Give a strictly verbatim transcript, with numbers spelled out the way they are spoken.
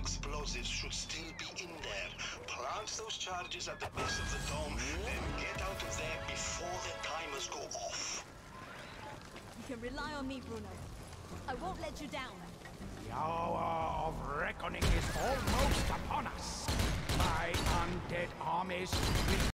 explosives should still be in there. Plant those charges at the base of the dome, then get out of there before the timers go off. You can rely on me, Bruno. I won't let you down. The hour of reckoning is almost upon us. My undead armies will